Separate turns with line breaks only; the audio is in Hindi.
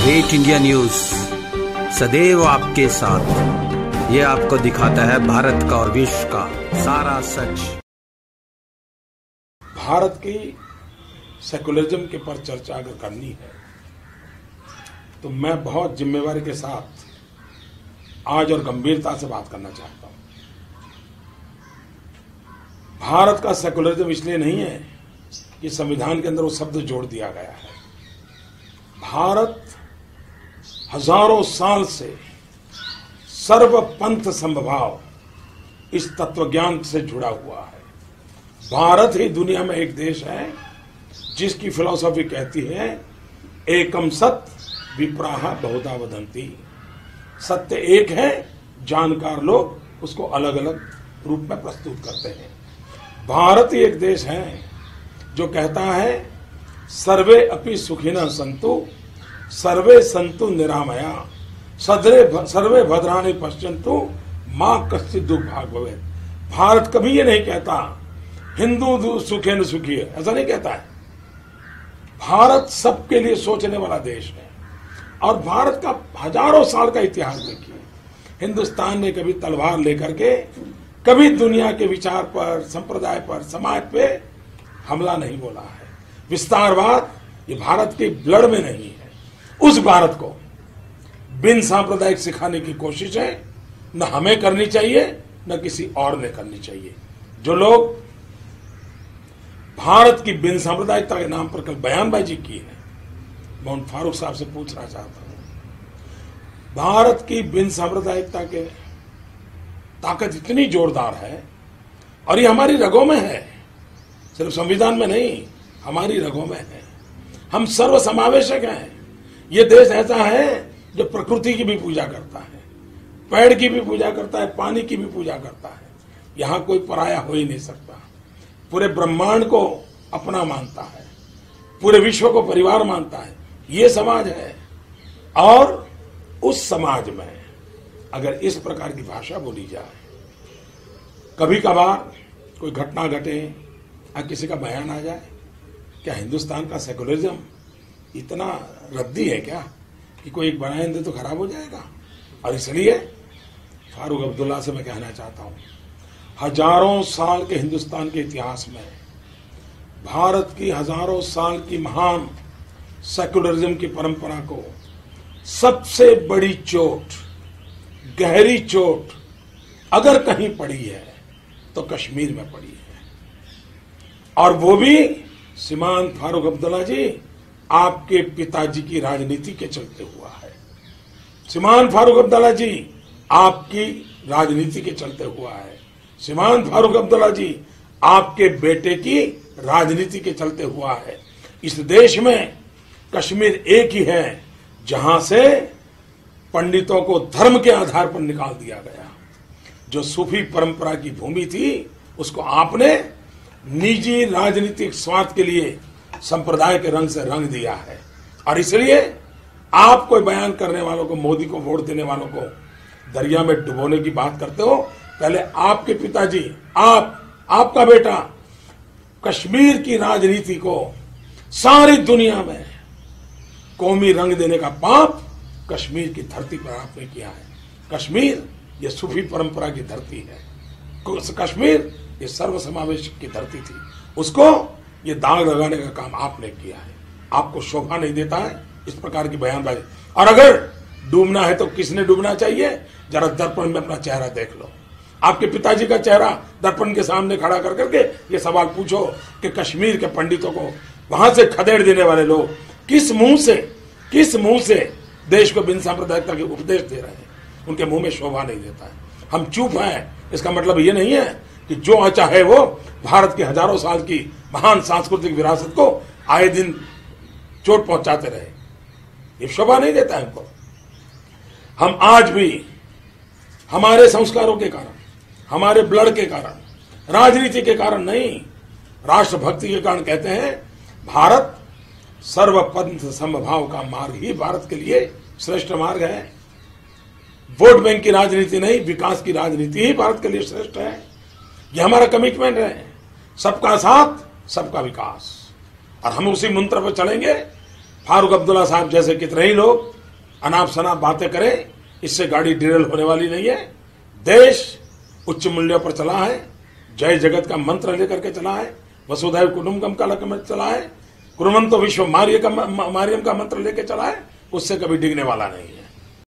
ग्रेट इंडिया न्यूज सदैव आपके साथ। ये आपको दिखाता है भारत का और विश्व का सारा सच।
भारत की सेकुलरिज्म के पर चर्चा अगर करनी है तो मैं बहुत जिम्मेवारी के साथ आज और गंभीरता से बात करना चाहता हूं। भारत का सेकुलरिज्म इसलिए नहीं है कि संविधान के अंदर वो शब्द जोड़ दिया गया है। भारत हजारों साल से सर्वपंथ समभाव इस तत्वज्ञान से जुड़ा हुआ है। भारत ही दुनिया में एक देश है जिसकी फिलॉसफी कहती है एकम सत्य विप्राहा बहुधा वदंती। सत्य एक है, जानकार लोग उसको अलग अलग रूप में प्रस्तुत करते हैं। भारत ही एक देश है जो कहता है सर्वे अपि सुखिनः सन्तु सर्वे सन्तु निरामया सर्वे भद्राणि पश्यन्तु मां कश्चित् दुर्भाग् भवेत्। भारत कभी ये नहीं कहता हिंदू सुखेन सुखी है, ऐसा नहीं कहता है। भारत सबके लिए सोचने वाला देश है और भारत का हजारों साल का इतिहास देखिए। हिंदुस्तान ने कभी तलवार लेकर के कभी दुनिया के विचार पर, संप्रदाय पर, समाज पे हमला नहीं बोला है। विस्तारवाद ये भारत के ब्लड में नहीं है। उस भारत को बिन सांप्रदायिक सिखाने की कोशिश है न हमें करनी चाहिए न किसी और ने करनी चाहिए। जो लोग भारत की बिन सांप्रदायिकता के नाम पर कल बयानबाजी की है, मैं उन फारूक साहब से पूछना चाहता हूं, भारत की बिन सांप्रदायिकता के ताकत इतनी जोरदार है और ये हमारी रगों में है, सिर्फ संविधान में नहीं, हमारी रगों में है। हम सर्वसमावेशक हैं। ये देश ऐसा है जो प्रकृति की भी पूजा करता है, पेड़ की भी पूजा करता है, पानी की भी पूजा करता है। यहां कोई पराया हो ही नहीं सकता। पूरे ब्रह्मांड को अपना मानता है, पूरे विश्व को परिवार मानता है। ये समाज है और उस समाज में अगर इस प्रकार की भाषा बोली जाए, कभी कभार कोई घटना घटे या किसी का बयान आ जाए, क्या हिंदुस्तान का सेकुलरिज्म इतना रद्दी है क्या कि कोई एक बयान दे तो खराब हो जाएगा? और इसलिए फारूक अब्दुल्ला से मैं कहना चाहता हूं, हजारों साल के हिंदुस्तान के इतिहास में भारत की हजारों साल की महान सेकुलरिज्म की परंपरा को सबसे बड़ी चोट, गहरी चोट अगर कहीं पड़ी है तो कश्मीर में पड़ी है। और वो भी श्रीमान फारूक अब्दुल्ला जी आपके पिताजी की राजनीति के चलते हुआ है। श्रीमान फारूक अब्दुल्ला जी आपकी राजनीति के चलते हुआ है। श्रीमान फारूक अब्दुल्ला जी आपके बेटे की राजनीति के चलते हुआ है। इस देश में कश्मीर एक ही है जहां से पंडितों को धर्म के आधार पर निकाल दिया गया। जो सूफी परंपरा की भूमि थी उसको आपने निजी राजनीतिक स्वार्थ के लिए संप्रदाय के रंग से रंग दिया है। और इसलिए आप कोई बयान करने वालों को, मोदी को वोट देने वालों को दरिया में डुबोने की बात करते हो, पहले आपके पिताजी, आपका बेटा कश्मीर की राजनीति को सारी दुनिया में कौमी रंग देने का पाप कश्मीर की धरती पर आपने किया है। कश्मीर ये सूफी परंपरा की धरती है। कश्मीर ये सर्वसमावेश की धरती थी, उसको ये दाग लगाने का काम आपने किया है। आपको शोभा नहीं देता है इस प्रकार की बयानबाजी। और अगर डूबना है तो किसने डूबना चाहिए? जरा दर्पण में अपना चेहरा देख लो। आपके पिताजी का चेहरा दर्पण के सामने खड़ा कर करके ये सवाल पूछो कि कश्मीर के पंडितों को वहां से खदेड़ देने वाले लोग किस मुंह से देश को बिन सांप्रदायिकता के उपदेश दे रहे हैं? उनके मुंह में शोभा नहीं देता है। हम चुप हैं, इसका मतलब ये नहीं है कि जो चाहे वो भारत की हजारों साल की महान सांस्कृतिक विरासत को आए दिन चोट पहुंचाते रहे। ये शोभा नहीं देता है हमको। हम आज भी हमारे संस्कारों के कारण, हमारे ब्लड के कारण, राजनीति के कारण नहीं, राष्ट्रभक्ति के कारण कहते हैं भारत सर्वपंथ समभाव का मार्ग ही भारत के लिए श्रेष्ठ मार्ग है। वोट बैंक की राजनीति नहीं, विकास की राजनीति ही भारत के लिए श्रेष्ठ है। ये हमारा कमिटमेंट है, सबका साथ सबका विकास। और हम उसी मंत्र पर चलेंगे। फारूक अब्दुल्ला साहब जैसे कितने ही लोग अनाप शनाप बातें करे, इससे गाड़ी डिरेल होने वाली नहीं है। देश उच्च मूल्यों पर चला है, जय जगत का मंत्र लेकर के चला है, वसुधैव कुटुंबकम का लक्ष्य चला है, कुर्वन्तो विश्व मार्यम का मंत्र लेकर चला है, उससे कभी डिगने वाला नहीं है।